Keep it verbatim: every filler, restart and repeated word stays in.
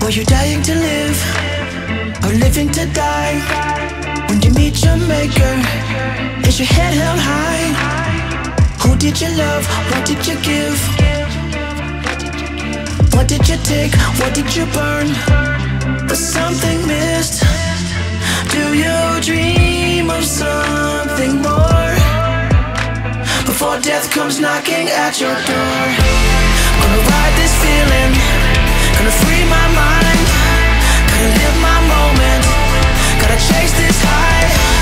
Are you dying to live or living to die? When you meet your maker, is your head held high? Who did you love? What did you give? What did you take? What did you burn? Was something missed? Do you dream of something more? Before death comes knocking at your door, gonna ride this feeling, gonna free my mind, gotta live my moment, gotta chase this high.